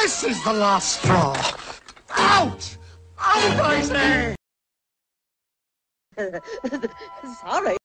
This is the last straw. Out! Out, I say! Sorry.